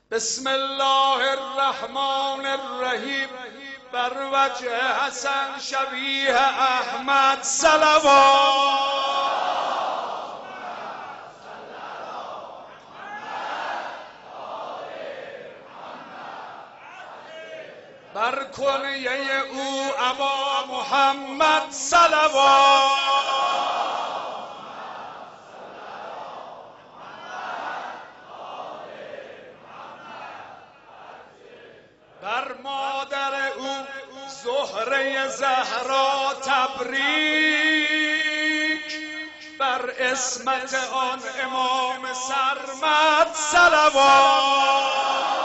بسم الله الرحمن الرحیم. بر وجه حسن شبیه احمد صلوات. بر کنیه او ابا محمد صلوات. بر مادر او زهره زهرا تبریک. بر اسمت آن امام سرمد صلوات.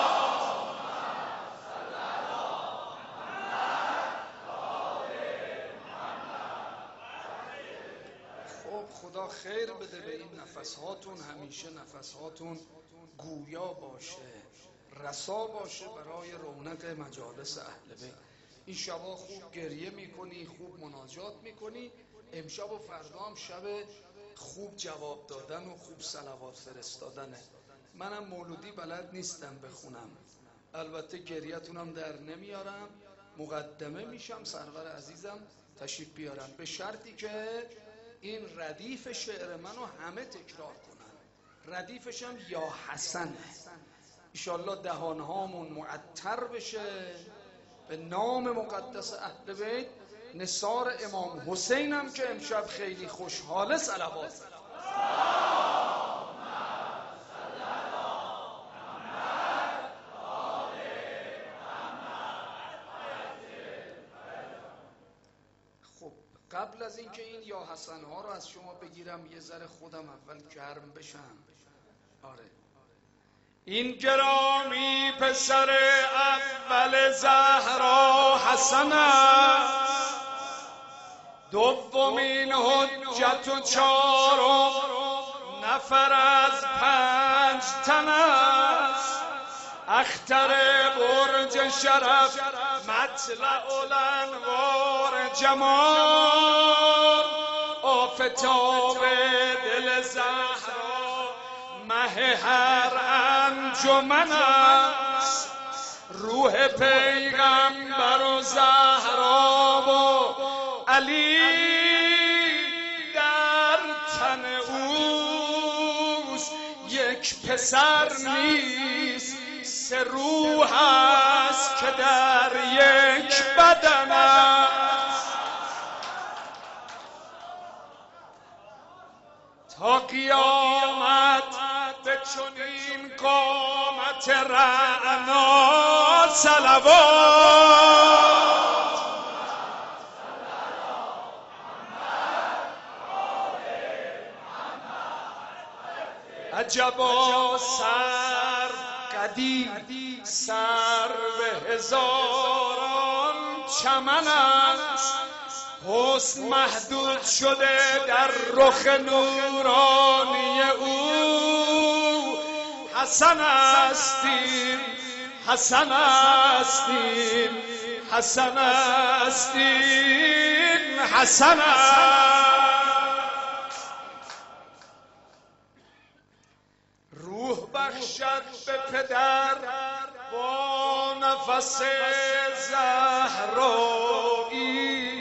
خب خدا خیر بده به این نفسهاتون، همیشه نفسهاتون گویا باشه، رسا باشه برای رونق مجالس اهل بیت. این شبا خوب گریه میکنی، خوب مناجات میکنی. امشب و فردا هم شب خوب جواب دادن و خوب صلوات فرستادنه. منم مولودی بلد نیستم بخونم، البته گریه‌تونم در نمیارم. مقدمه میشم سرور عزیزم تشریف بیارم، به شرطی که این ردیف شعر منو همه تکرار کنن. ردیفشم یا حسنه، ایشالله دهانهامون معطر بشه به نام مقدس اهل بیت. نثار امام حسین هم که امشب خیلی خوشحاله صلوات. خب قبل از اینکه این یا حسن ها رو از شما بگیرم یه ذره خودم اول گرم بشم. آره، این گرامی پسر اول زهرا حسن است، دومین حجت و چهارم نفر از 5 تن است. اختر برج شرف مطلع الانوار جمال، آفتاب دل زهرا مه هر انجمن است. روح پیغمبر و زهرا و علی در تن اوست. یک پسر نیست 3 روح است که در یک بدن است. تا قیامت به چنین قامت رعنا صلوات. عجبا سر قدی سر به هزاران چمن است. حسن محدود شده در رخ نورانی او. حسن استیم حسن استیم حسن استیم حسن است. روح بخشد به پدر با نفس زهرایی.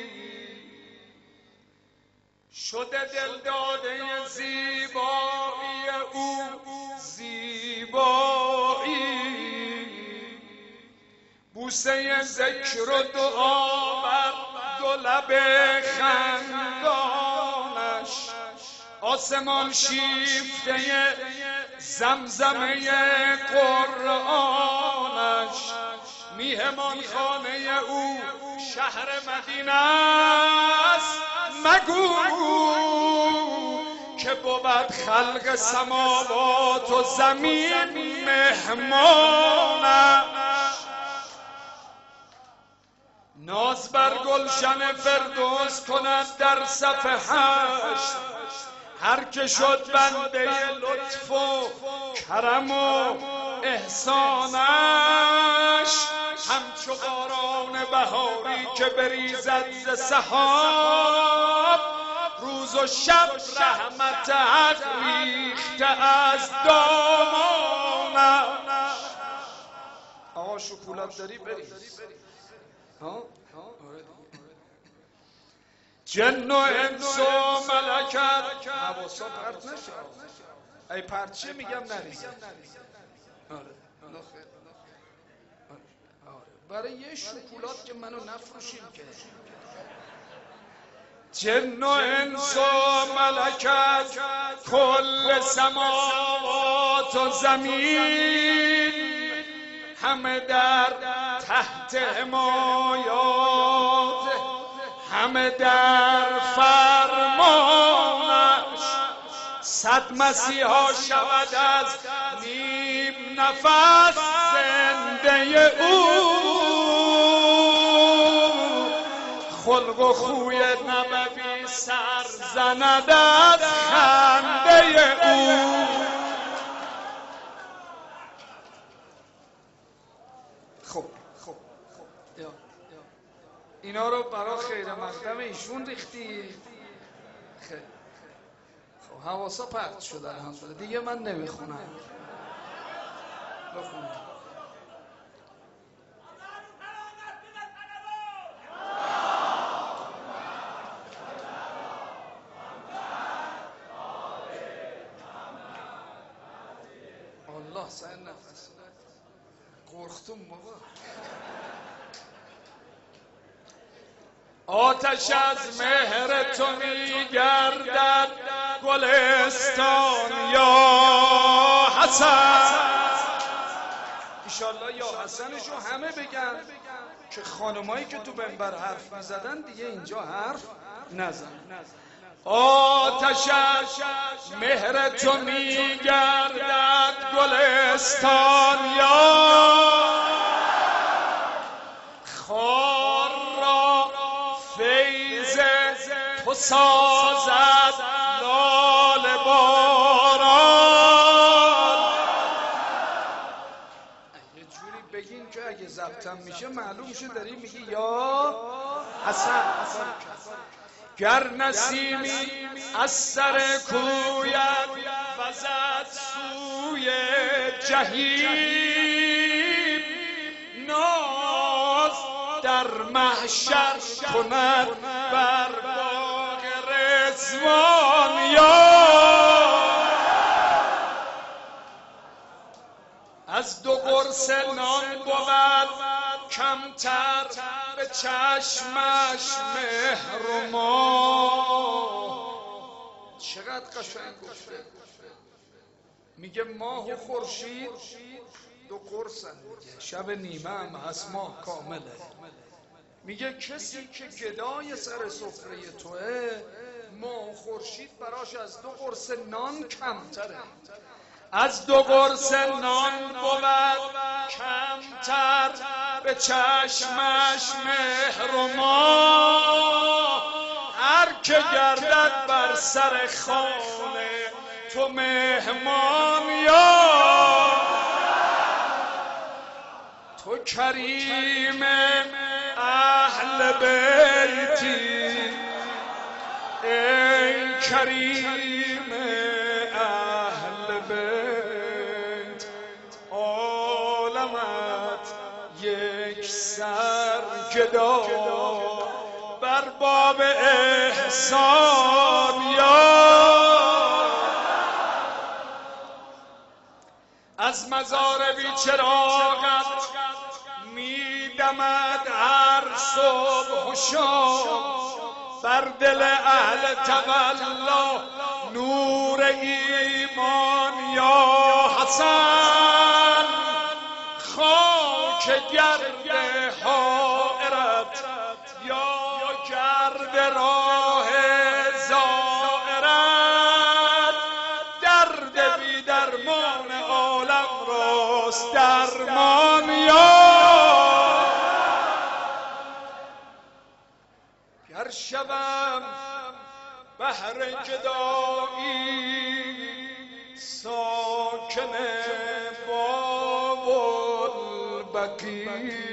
شده دل داده زیبایی او زیبایی. بوسه ذکر و دعا بر 2 لب خندانش. آسمان شیفته زمزمه قرآنش. میهمان خانه او شهر مدینه است. مگو که بود خلق سماوات و زمین مهمانش. ناز بر گلشن فردوس کند در صف 8. هر که شد بنده لطف و کرم و احسانش. همچو باران بهاری که بریزد ز سحاب. روز و شب رحمت حق ریخته از دامانش. آقا شکلات داری بریز. ها؟ جن و انس و ملکت حواسا پرت نشه. ای پرچه میگم نریزه. آره برای یه شکلات که منو نفروشیم که. جن و انس و ملکت کل سماوات و زمین همه در تحت حمایات، همه در فرمانش. صد مسیحا شود از نیم نفس زنده او، خلق و خوی نبوی سر زند از خنده او. خب اینا رو برای خیر مقدم ایشون ریختی. خب حواسا پرت شده الحمدلله. دیگه من نمیخونم. بخونم. الله سعی نفس قرختم بابا. آتش از مهر تو میگردد گلستان یا حسن. ایشالله یا حسنشو همه بگن که خانمایی که تو منبر حرف میزدن دیگه اینجا حرف نزن. آتش از مهر تو میگردد گلستان یا خار را فیض تو سازد لاله باران. یه جوری بگین که اگه ضبطم میشه معلوم شه داری میگی یا حسن. گر نسیمی از سر کویت وزد سوی جحیم، ناز در محشر کند بر باغ رضوان یا از دو قرص نان بود کمتر به چشمش مهر و ماه. چقدر قشنگ گفته. میگه ماه و خورشید دو قرصن، میگه شب نیمه هم از ماه کامله. میگه کسی که گدای سر سفره توه ماه و خورشید براش از دو قرص نان کمتره. از دو قرص نان بود کمتر به چشمش مهر و ماه. هر که گردد بر سر خانه تو مهمان یا تو کریم اهل بیتی، ای کریم اهل بیت. عالمت یک سر گدا بر باب احسان یا از مزار بی چراغت میدمد هر صبح و شام. بر دل اهل تقلا نور ایمان یا حسن. خاک گرد حائرت یا گرد راه زائرت. درد بی درمان عالم راست درمان یا گر شوم بحر جدایی ساکن باب البقیع.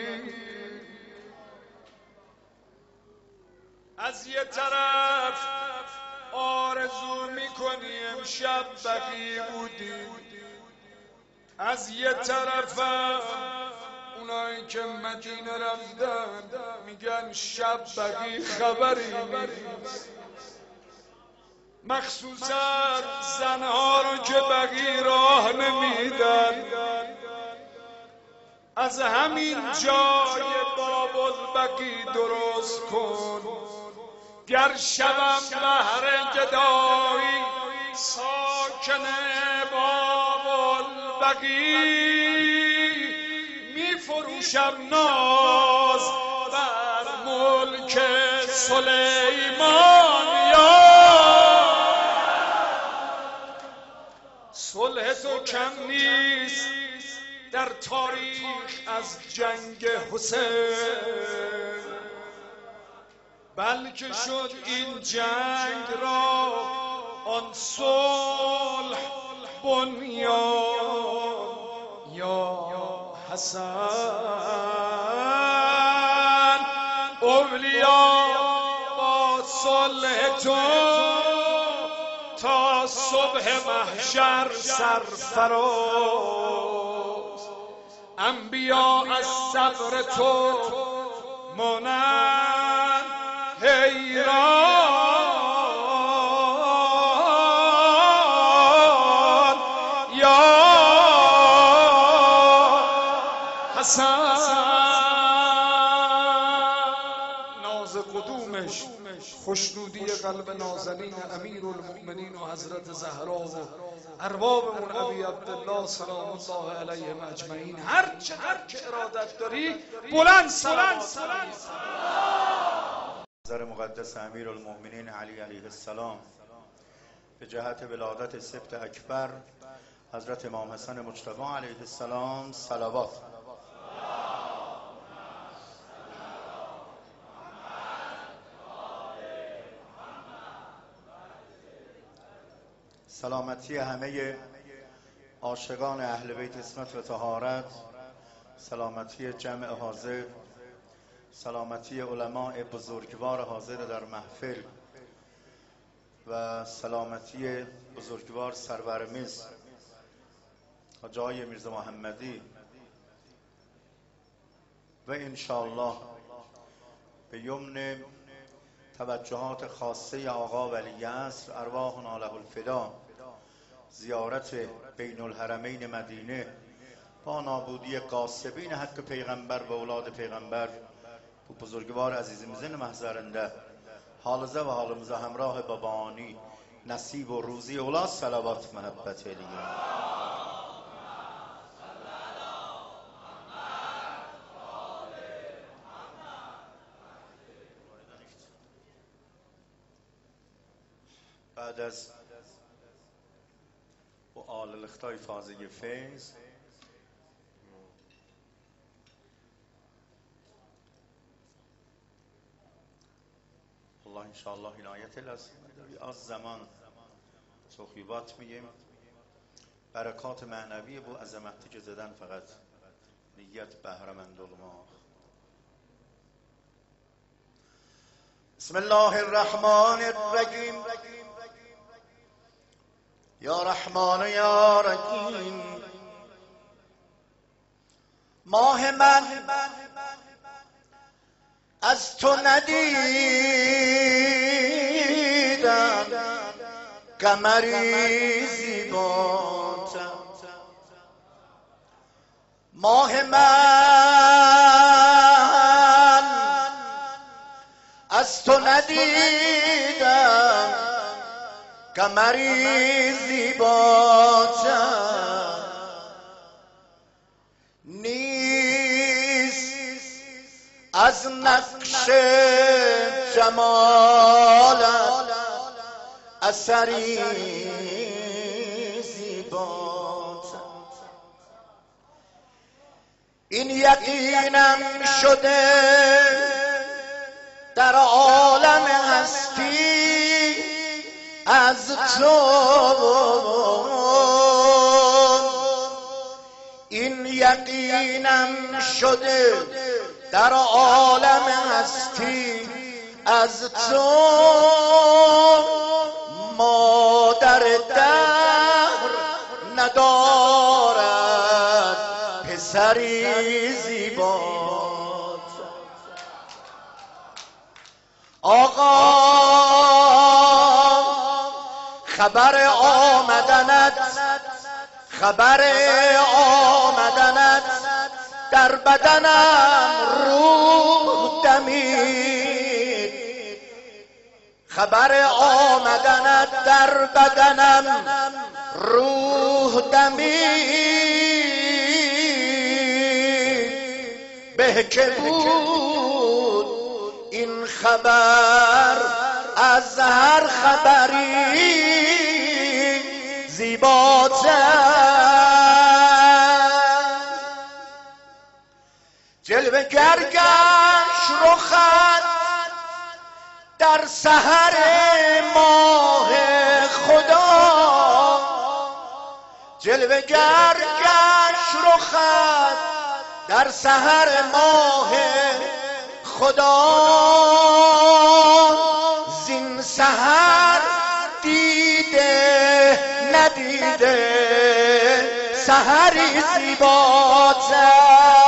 از یه طرف آرزو میکنی امشب بقیع بودی، از یه طرف اونایی که مدینه رفتن میگن شب بقی خبری نیست، مخصوصا زنها رو که بقی راه نمیدن. از همین جای باب البقی درست کن، گر شبم بهر گدایی ساکن باب البقی، میفروشم ناز بر ملک سلیمان. یا صلح تو کم نیست در تاریخ از جنگ حسین، بلکه شد این جنگ را آن صلح بنیان. یا حسن اولیا با صلح تو تا صبح محشر سرفراز، انبیا از صبر تو مانند حیران. یا حسن ناز قدومش خوشنودی قلب نازنین امیرالمؤمنین و حضرت زهرا و اربابمون ابی عبدالله سلام الله علیهم اجمعین. هر چقدر که ارادت داری بلند صلوات. نظر مقدس امیرالمؤمنین علی علیه السلام به جهت ولادت سبط اکبر حضرت امام حسن مجتبی علیه السلام صلوات. سلامتی همه عاشقان اهل بیت عصمت و طهارت، سلامتی جمع حاضر، سلامتی علماء بزرگوار حاضر در محفل و سلامتی بزرگوار سرورمیز حاج آقای میرزا محمدی و انشاءالله به یمن توجهات خاصه آقا ولی عصر ارواحنا له الفدا زیارت بین الحرمین مدینه با نابودی غاصبین حق پیغمبر و اولاد پیغمبر و بزرگوار عزیزم زن محضرنده حالزه و حالمزه همراه بابانی نصیب و روزی اولا صلوات محبت علیه. بعد از و آل الاختای فازه فیض الله انشاءالله عنایت لازم داری از زمان صحیبات میگیم برکات معنوی بو عظمتی که زدن فقط نیت بهرمند ما. بسم الله الرحمن الرحیم یا رحمان یا رحیم. ماه من از تو ندیدم قمری زیباتر، ماه من از تو ندیدم قمری زیباتر، نیست از نقش جمالت اثری زیباتر. این یقینم شده در عالم هستی از تو، این یقینم شده در عالم هستی از تو، مادر دهر ندارد سری زیبات آقا خبر آمدنت در بدنم روح دمید خبر آمدنت در بدنم روح دمید به که بود این خبر از هر خبری زیباتر جلوه گرگش رخت در سحر ماه خدا جلوه گرگش رخت در سحر ماه خدا زین سحر دیده ندیده سحری زیباتر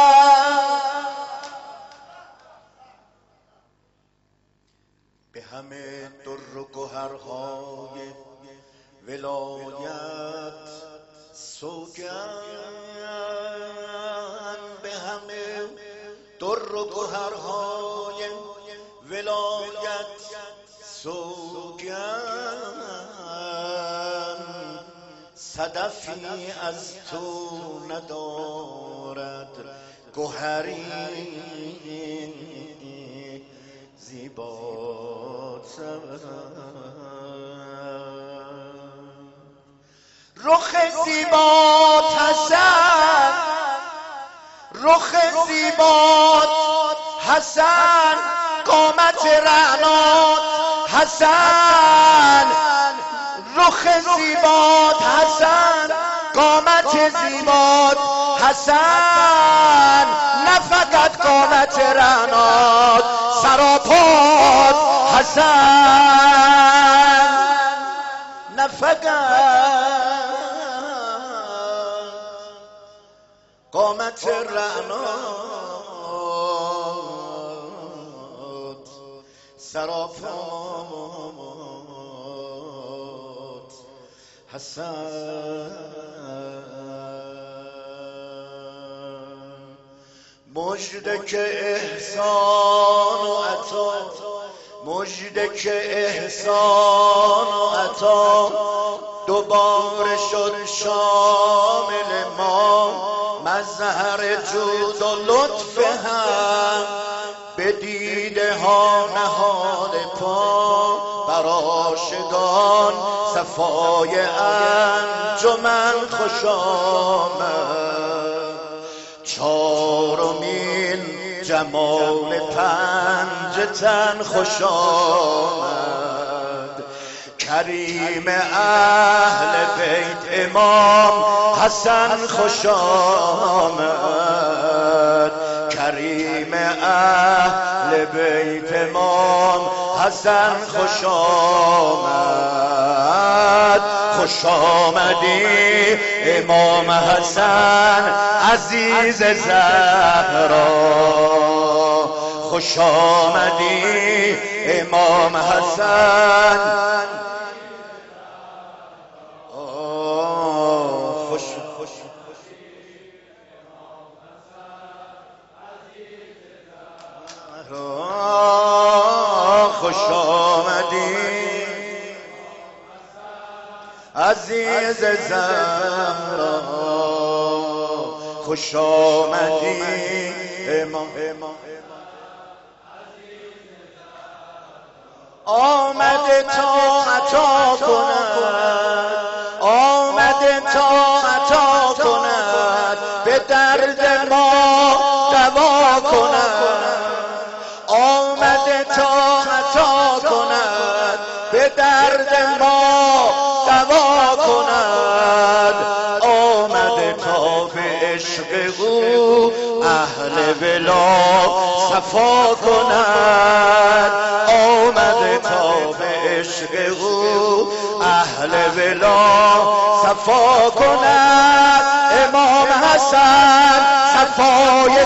به همه در و گوهرهای ولایت سوگند به همه در و گوهرهای ولایت سوگند صدفی از تو ندارد گوهری زیباتر رخ زیبات حسن رخ زیبات حسن قامت رعنات حسن رخ زیبات حسن قامت زیبات حسن نه فقط قامت رعنات سراپات حسن نه فقط قامت رعنات سراپات حسن مژده که احسان و عطا مژده که احسان و عطا دوباره شد شامل ما مظهر جود و لطف هم به دیده ها نهاد پا بر عاشقان صفای انجمن خوش آمد چارمین جمال پنج تن خوش آمد کریم اهل بیت امام حسن خوش آمد کریم اهل بیت امام حسن خوش آمد خوش آمدی امام حسن عزیز زهرا خوش آمدی امام حسن خوش خوش آمدی عزیز زهرا خوش آمدی امام آمده تا عطا کند آمده تا عطا کند به درد ما دوا کند آمده تا عطا کند به درد ما دوا کند آمده تا به عشق او اهل ولا صفا کند آمده تا به عشق او اهل ولا صفا کند امام حسن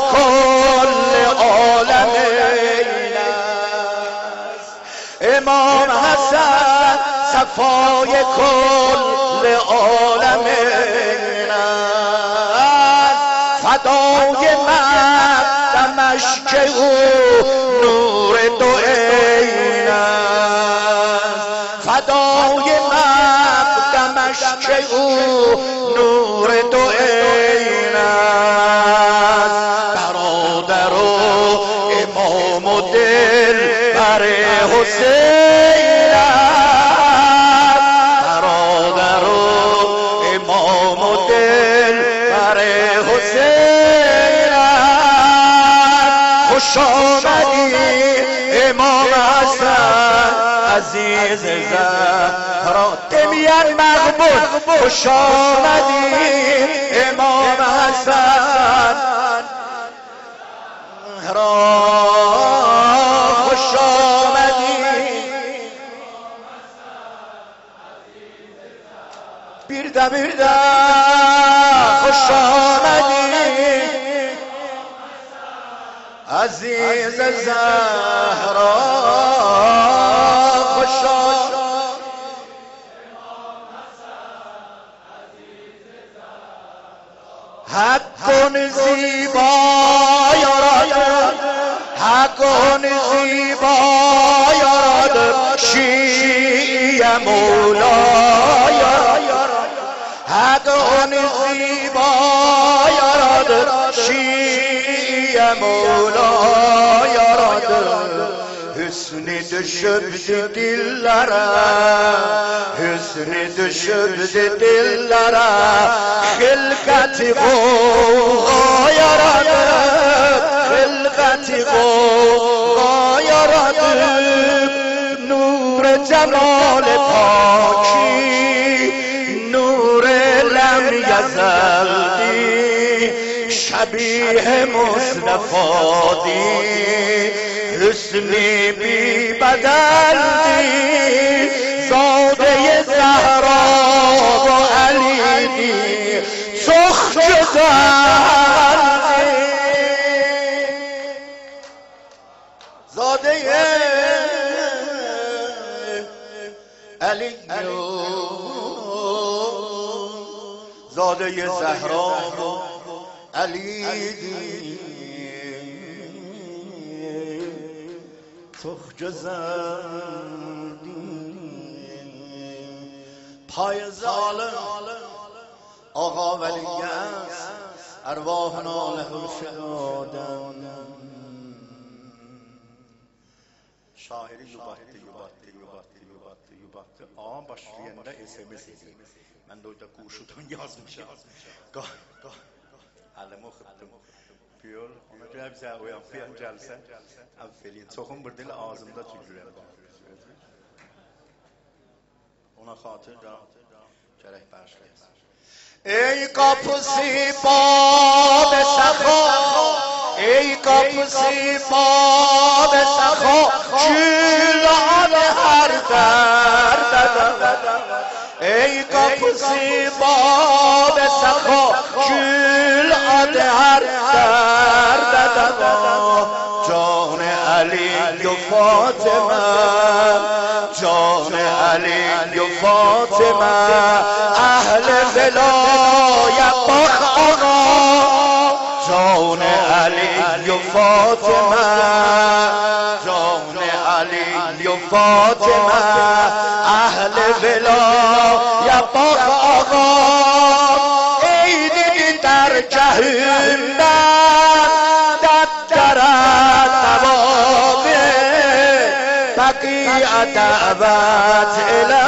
کل عالمین است. امام حسن صفای کل عالمین است. فدای مقدمش که او نور دو عین است. فدای مقدمش که او نور دو عین است. برادر و امام و دل بر حسین است. برادر و امام و دل بر حسین است. خوش آمدی امام حسن عزیز زهرا دمیان مقبول. خوش آمدی امام حسن زهرا خوش آمدی. بیرده بیرده خوش آمدی عزیز زهرا خوش آمدی. حقون زیبا یارد حقون زیبا یارد شیعه مولا یارد حقون زیبا یارد شیعه مولا یارد. حسن düşürdü dillere حسن düşürdü dillere خلقتی غوغا یارد خلقتی غوغا یارد. نور جمال پاکی نور لم یزلدی شبیه مصطفی دی حسنی بی بدل دی زاده زهرا و علی دی سخت زهر زاده علی زاده زهرا و علی دی سخت پای ظالم آقا ولی است ارواحنا له الشهادة. şairi yubattı ağam başlayanda SMS edeyim. Ben de orada kuşudan yazmışım. Alımı xıttım. Diyor, ona göre bize uyanfiyan cəlsə, əvvəlin çoxun bir dil ağzımda tükrürəm. Ona xatır da gərək bağışlayasın. Ey kapısı bab səxa, ey kapısı bab səxa, külan hər dərdə. Ey kapısı bab səxa, külan hər dərdə. Can Ali و فاطمه جان علی و فاطمه اهل ولایت باخ آقا جان علی و فاطمه جان علی و فاطمه اهل ولایت باخ آقا عیدی در جهنم دعوت اله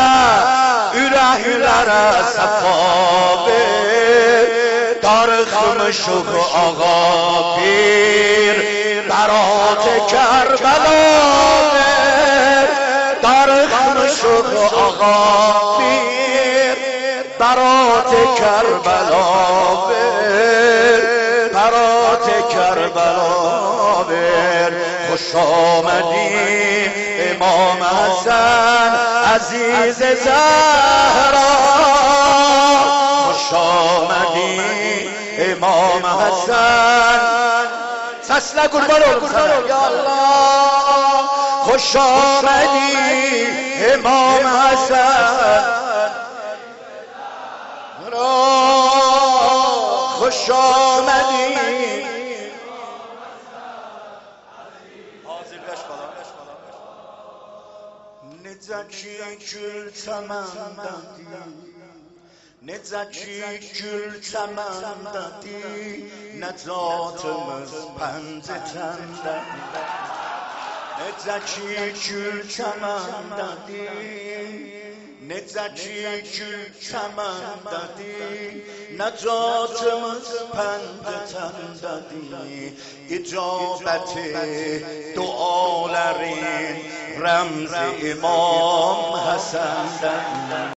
ürəklərə səfa ver darıxım şux ağa bir bərat Kərbəla ver darıxım şux ağa bir bərat Kərbəla ver bərat Kərbəla ver خوش آمدی امام حسن عزیز زهرا خوش آمدی امام حسن مسلک قربان یا الله خوش آمدی امام حسن را خوش آمدی نزکی گل چمن دادی نزکی گل چمن دادی نجاتımız پنجه‌تن نزکی گل چمن دادی نزکی گل چمن دادی نجاتımız پنجه‌تن دادی اجابت دعاların رمز امام حسن